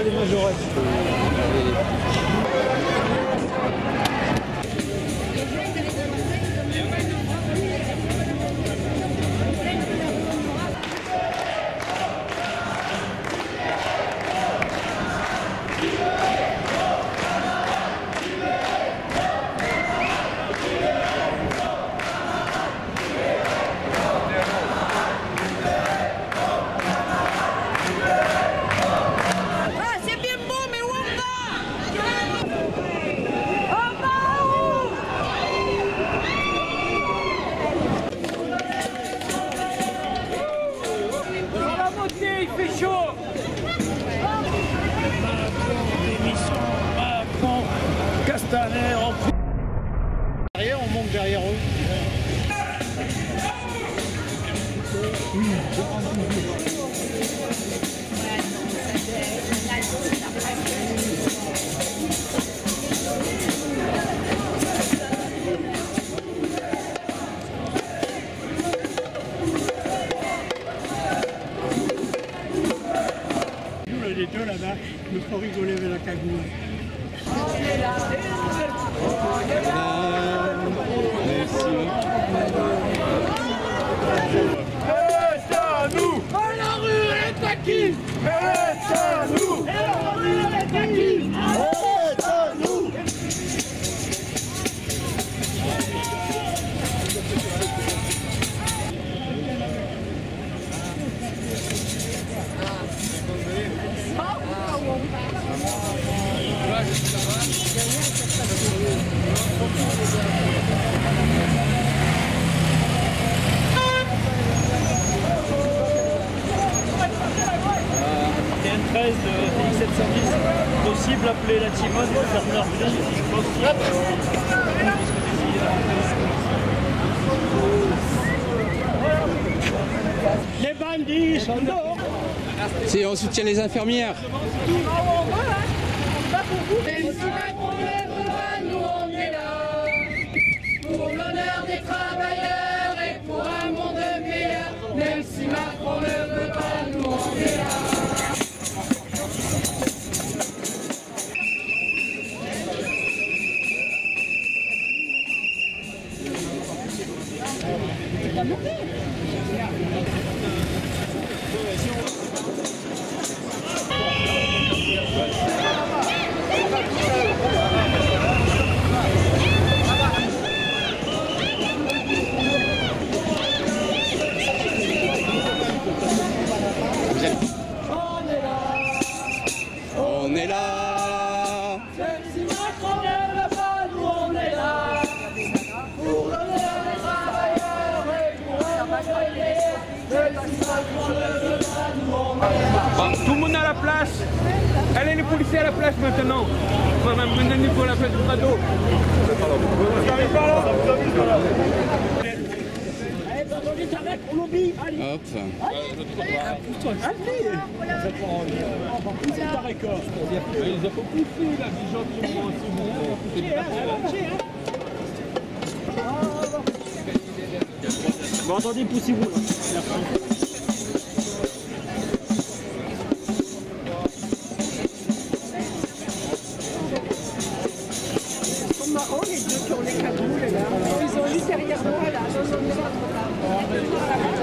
les majorettes. Il fait chaud. Macron, Castaner, derrière, on monte derrière eux. Les deux là-bas, me font rigoler avec la cagoule. C'est à nous! La rue est acquise! C'est à nous! La rue est acquise! C'est à nous! TN13 de TX710, possible appeler la Timone et faire gendarmerie, je pense. Les bandits sont dehors. Si on soutient les infirmières. Même si Macron ne veut pas, nous on est là. Pour l'honneur des travailleurs et pour un monde meilleur. Même si Macron ne veut pas, nous on est là. On est là. Même si Macron ne veut pas, nous on est là. Pour l'honneur des travailleurs et pour un monde meilleur. Même si Macron ne veut pas, nous on est là. Tout le monde à la place. Allez les policiers à la place maintenant. Madame Brendani pour la place du Prado. Vous n'arrivez pas là? Hop. Ils ont pas poussé là, des gens qui vont Bon, attendez, poussez-vous là. C'est marrant les deux qui ont les cagoules là. Ils ont juste derrière moi là. Non, non, non, non.